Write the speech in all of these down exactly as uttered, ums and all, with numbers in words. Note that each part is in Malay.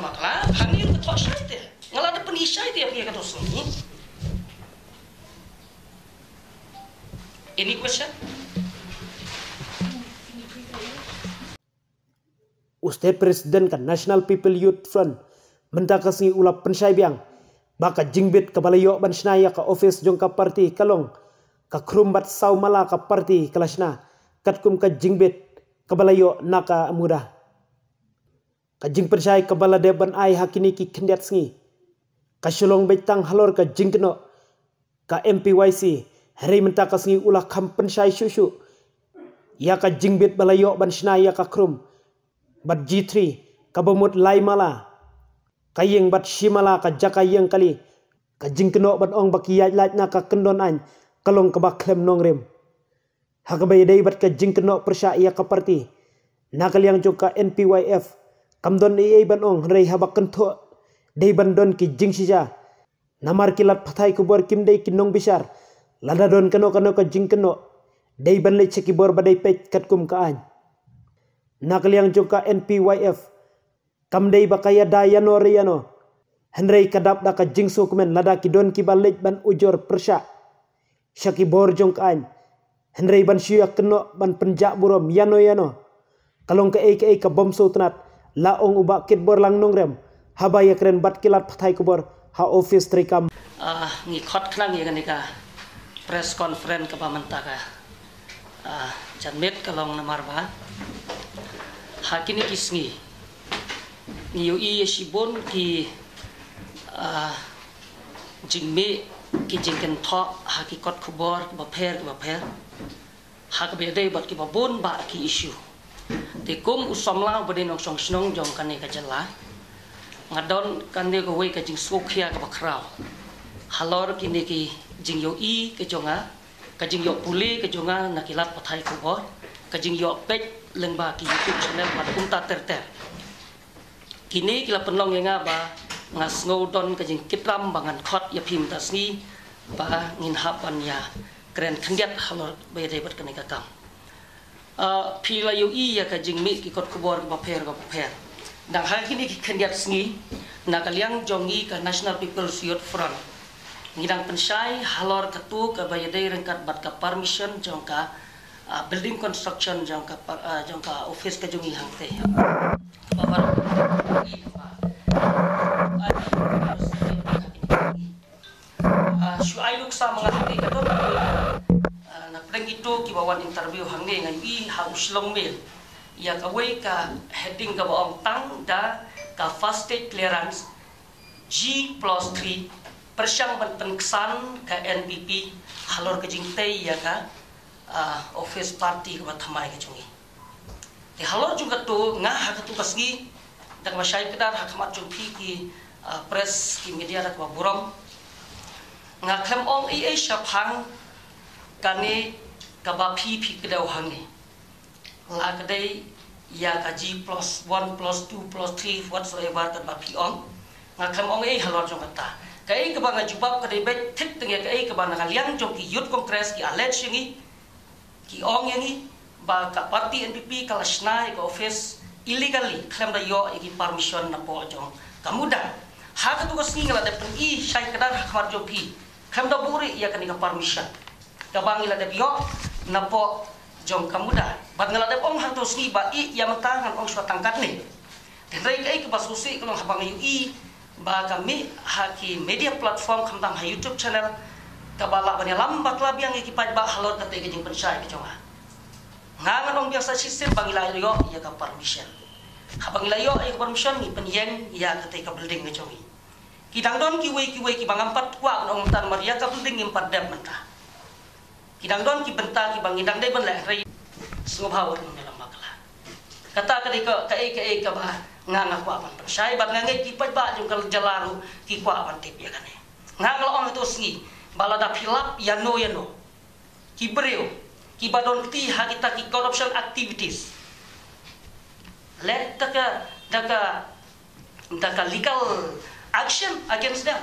makla hani ko to sai te ngala de penisai te apa kata sini. Any question? Ustaz Presiden kan National People Youth Front mentakasi ulah pensai biang baka jingbit ka balayo ban snaya ka office jong ka parti kalong ka krumbat saw mala ka parti kalasna katkum ka jingbit ka balayo naka muda ka jing pensai ka balade ban ai hakini ki kendiat sngi ka sulong betang halor ka jingkno ka M P Y C hari mentakasi ulah kam pensai susu ya ka jingbit balayo ban snaya ka krum bat G three kabamut lai mala kayeng bat shimala ka jakayeng kali ka jingkeno bat ong bakiyat lat na ka kendon an kalong ka baklem nongrem hakabay day bat ka jingkeno persya iya ka parti nakalyang jok ka N P Y F kamdon iay ban ong rey habak kento day bandon ki jing sija namar kilat patay kubor kim day kinong bisar lada don kano kano ka jingkeno day ban le chekibor baday pet katkum kaan nakaliang joka N P Y F kamdei bakaya dayano reyano henrei kadap daka jingso kumen lada kidon kibalik ban ujor persya syaki bor jongkaan henrei ban syuyak keno ban penjak burom yano yano kalong ke ei ke ei ka bomso tenat laong ubak kit bor lang nongrem habaya keren bat kilat patai kubor ha office trikam ah ngi khot klang ya kanika press conference ka pamantaka ah janmet kalong namarba hakini kisngi niyo iya sibon ki uh, jingme ki jingken tho hakikot khubor ba pher ba pher hak be dei bat ki babon ba ki issue te kum usomla bade nong song snong jong kane ka jala ngadon kande ko we ka jing sokhia ka bakrao halor kini ki jing yo i ke jonga ka jing yo puli ke jonga nakilat pathai khubor ka jing yo pek lengba ki YouTube channel mat kumta terter kini kila penlong yang ba ngas ngodon ka jing kitram bangan khot ya phim tasni ba ngin hapan ya keren kendiat halor bede bat kanika kam uh, pila yu i ya ka jing mi ki kot kubor ba pher ba pher dang hal kini ki kendiat sngi nakaliang jongi ka National People's Youth Front ngidang pensai halor katu ka bayade rengkat bat ka permission jongka Uh, building construction jangka uh, jangka office ka jungi hangte babar uh, shuai luk sa mga titi ka doon uh, napreng ito kibawan interview hangge ngayon ha uslong mail iya kaway ka heading ka baong tang da ka fast state clearance G plus three persyang penpengsan ka N P P halor ka jingtay ya ka Uh, office party ke bathamai ke jungi. Di halor juga tu ngah hak tu kasgi dak masyai kedar hak mat jumpi ki uh, press ki media dak burom ngah kem ong i ai syapang kane kabapi pi kedau hangi. La kedai ya kaji plus one plus two plus three whatsoever kat bapi ong ngah kem ong ai halor juga ta. Kai ke bang jubab kedai bet tik tengah kai ke bang kaliang jong ki youth congress ki allege ngi ki ong yangi ba ka parti N P P kalasna ka office illegally klaim da yo ki permission na po jong kamuda ha ka tu kasni ngala da pen i syai kadar khmar jo pi klaim da buri ya kan ka permission ka bang ila da yo na po jong kamuda bat ngala da ong ha tu sni ba i ya matangan ong swa tangkat ni dai kai ka basusi kalong habang yu i ba kami ha ki media platform khamdang ha YouTube channel kabala bani lambak labi yang ikipaj ba halor kate ke jing pensai ke jonga ngangan ong biasa sistem bangila yo ya ka permission ha bangila yo ya ka permission ni penyeng ya kate ka building ke jongi kidang don ki we ki we ki bangampat kwa ong tan maria ka building empat dam mentah kidang don ki benta ki bangidang dai ban le rei subhawa ni lambak la kata kade ka ka e ka e ka ba nganga kwa ban pensai ba ngangai ki paj ba jong kal jalaru ki kwa ban tip ya kane ngangal ong tu singi balada filap yano yano kibreo kibadon ti hakita ki corruption activities let taka taka taka legal action against them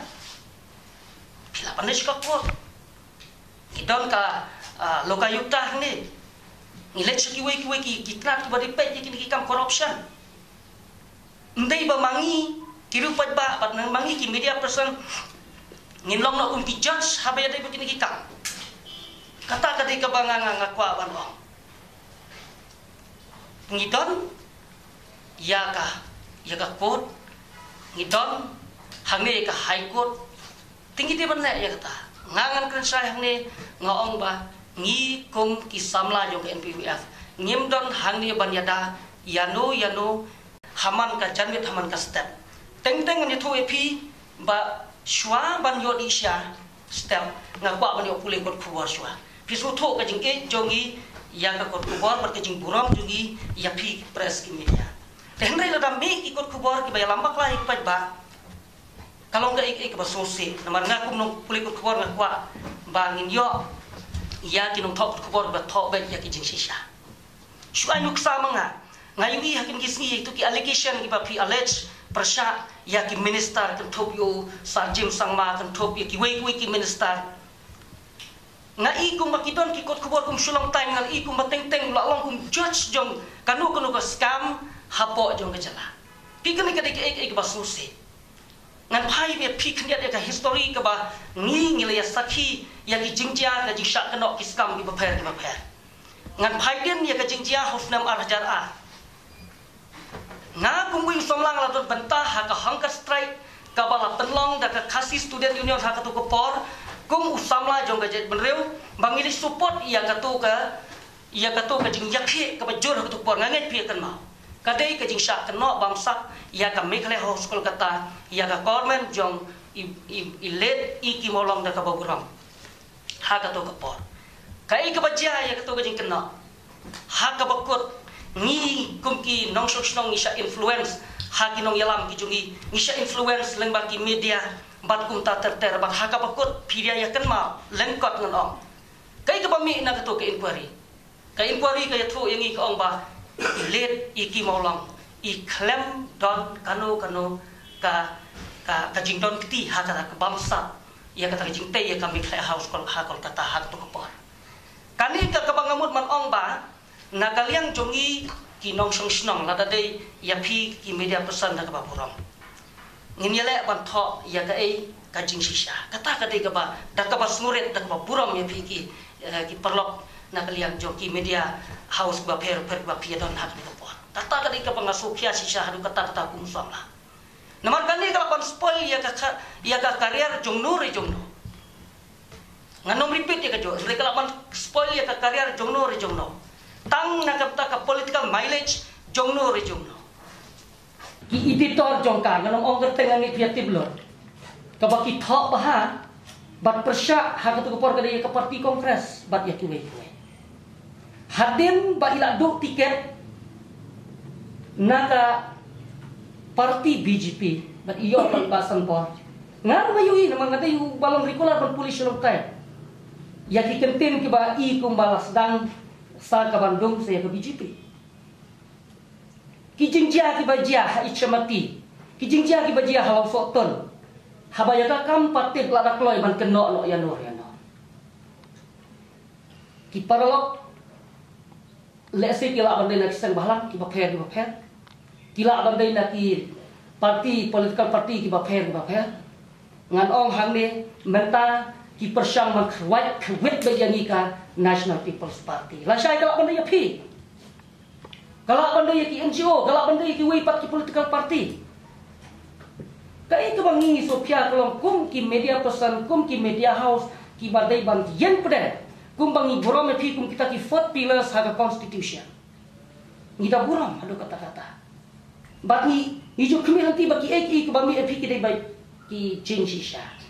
filapan ni ska ko kidon ka lokayuta ni ngilet kiwe kiwe ki kitrat ki badi pe ki ki kam corruption ndai ba mangi Kiru pat ba pat nang mangi ki media person nginlong na kum ki judge habaya dai begini kita. Kata kadi ka banga nga kwa ban ong. Ngidon ya ka ya ka court ngidon hangne ka high court tinggi di ban ya kata. Ngangan kan sai hangne ngaong ba ngi kum ki samla jong N P W F. Ngimdon hangne ban yada yano yano haman ka janwit haman ka step. Teng teng ni thu epi ba shwa ban yo di sya step ngakwa ban yo pule kot kuwar shwa. Pisu thu ka jing e jongi ya ka kot kuwar bar ka jing buram jungi ya pi press ki media. Teng rai la me ikot kuwar ki ba lambak la ik ba. Kalau ka ik ik ba sosi namar ngakum nong pule kot kuwar ngakwa bangin yo ya kinong thok kuwar ba thok ba ya ki jing shisha. Shwa yuk sama nga ngayui hakin kisngi itu ki allegation ki ba pi allege prasha ya ki minister kan thopyo sarjim sangma kan thopyo ki wei wei ki minister ngai kum makidon ki kot khobor kum sulong time ngal i kum bateng teng la long kum judge jong kanu kanu ka scam hapo jong kacala pi kan ka dik ek ek ba suse ngan phai be pi kan ya ka history ka ba ngi ngile ya sakhi ya ki jingjia ka jisha kanok ki scam ki ba pher ki ba pher ngan phai den ya ka jingjia hofnam ar hajar a nga kung wing somlang la dot bantah ha ka hangka strike ka bala penlong da ka khasi student union ha ka tu ko por kung usamla jong ga jet benreu bangili support ia ka tu ka ia ka tu ka jing yakhe ka ba jor ha tu por nganget pi kan mau ka dei ka jing sha ka no bam sak ia ka mekhle house kolkata ia ka government jong i i let i ki molong da ka ba guram ha ka tu ka por kai ka ba ja ia ka tu ka jing kan ha ka ba kot ni kumki nong sok nong isha influence haki nong yalam ki jungi isha influence leng baki media bat kum ta ter ter bat haka bakut phiria ya kan ma leng kot ngon ong kai ka bami na ka to ke inquiry ka inquiry ka ya thu yangi ka ong ba let iki molong i klem don kanu kanu ka ka ka jing don kiti haka ka bamsa ya ka ta jing te ya ka mi khle house kol ha kol kata hak to ko por kani ka ka bangamut man ong ba nakaliang jongi kinong song snong la dai ya phi ki media person da ka ba puram ngin yele ban tho ya ka ei ka jing shisha kata ka dei ka ba da ka ba smuret da ka ba puram ya phi ki ki perlok nakaliang joki media house ba pher pher ba phi don hak ka por kata ka dei ka ba ngaso phia shisha hadu kata kata kum som la namar kali ka ban spoil ya ka ya ka career jongno re jongno nganom repeat ya ka jo re ka ban spoil ya ka career jongno re jongno tang nakapta ka political mileage jongno re jongno ki editor jongka nganong ong terteng ngi pia tiblor ka baki thok baha bat persya ha ka tu por ka ka parti kongres bat ya kiwe kiwe hadin ba ila duk tiket naka parti B J P bat iyo pang basan por ngar mayui namang ngate yu balong rikular ban pulis long tay ya ki kenten ki ba i kum balas dang sa ka Bandung saya ke B J P. Ki jingjia ki bajia ha ichamati. Ki jingjia ki bajia halau soton. Habaya ka kam patit la kloi ban keno no ya no ya no. Ki paralok le se ki la bandai nak sang bahlang ki ba pher ki ba pher. Ki la bandai nak ki parti political party ki ba pher ki ba pher. Ngan ong hang ne menta ki persyang man khwat khwet bajani ka National People's Party. La syai kalak bandai ya pi. Kalak bandai ki N G O, kalak bandai ki wipat ki political party. Kai ka bangi Sofia kolong kum ki media person, kum ki media house ki badai ban yen pede. Kum bangi buram pi kum kita ki fourth pillars ha constitution. Ngida buram ado kata-kata. Bat ni ijo kemi hanti baki ek ik bami pi ki dai bai ki change sha.